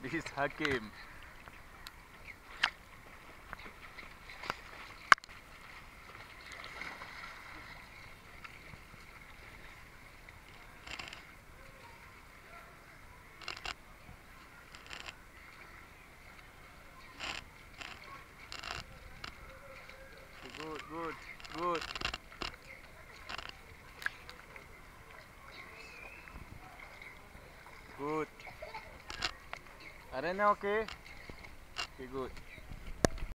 is Hakim. Good, good, good. Good. Arena okay? Okay, good.